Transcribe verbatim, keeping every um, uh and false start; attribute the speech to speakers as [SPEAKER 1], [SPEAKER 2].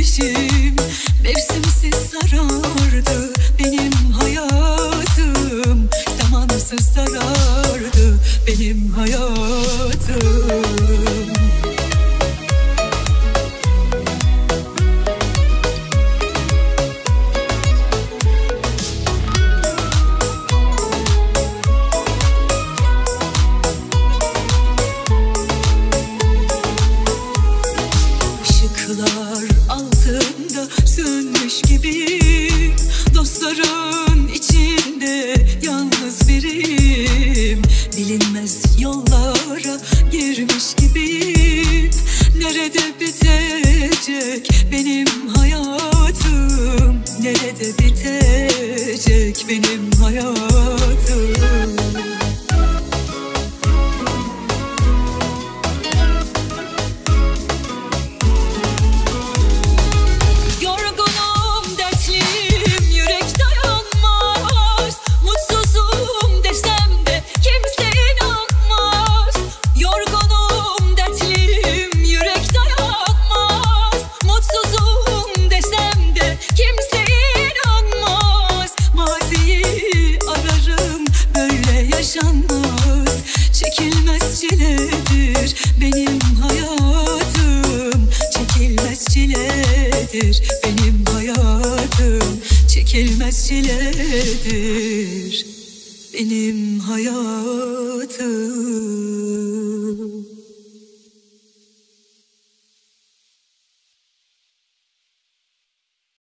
[SPEAKER 1] güneşim mevsimsiz sarardı benim hayatım, zamansız sarardı benim hayatım. Işıklar altında sönmüş gibi, dostların içinde yalnız birim, bilinmez yollara girmiş gibiyim. Nerede bitecek benim hayatım, nerede bitecek benim hayatım? Çekilmez çiledir benim hayatım, çekilmez çiledir benim hayatım, çekilmez çiledir benim hayatım.